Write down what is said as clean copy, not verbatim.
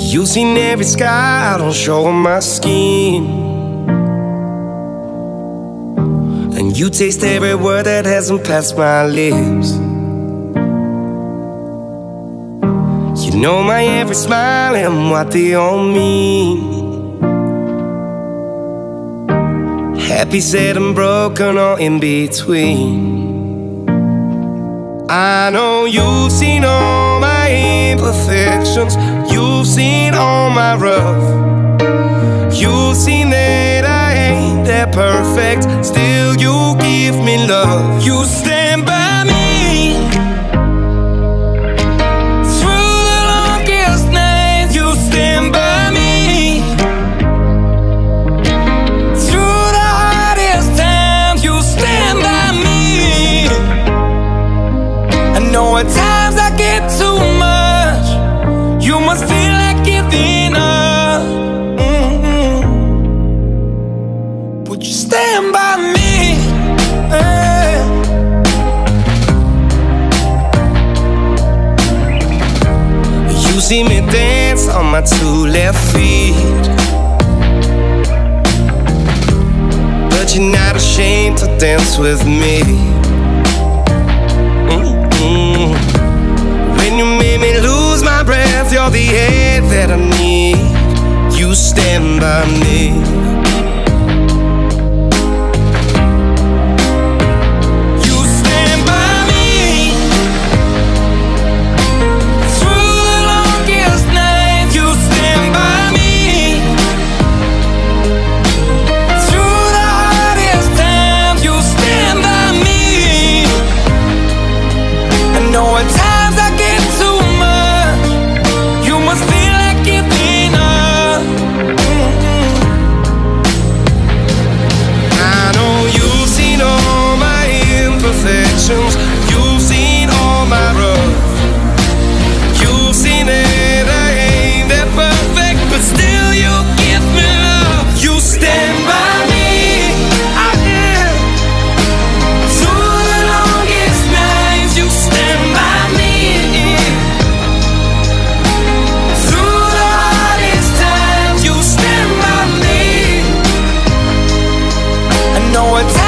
You've seen every scar on shore of my skin, and you taste every word that hasn't passed my lips. You know my every smile and what they all mean. Happy, sad and broken, or in between. I know you've seen all my imperfections. You've seen all my rough. You've seen that I ain't that perfect. Still you give me love. You stand by me through the longest nights. You stand by me through the hardest times. You stand by me. I know at times I get too much. You must feel like giving up. Would you stand by me? You see me dance on my two left feet, but you're not ashamed to dance with me. When you made me lose my breath, you're the air that I need. You stand by me. You've seen all my rough. You've seen that I ain't that perfect, but still you give me love. You stand by me. I am through the longest nights. You stand by me through the hardest times. You stand by me. I know it's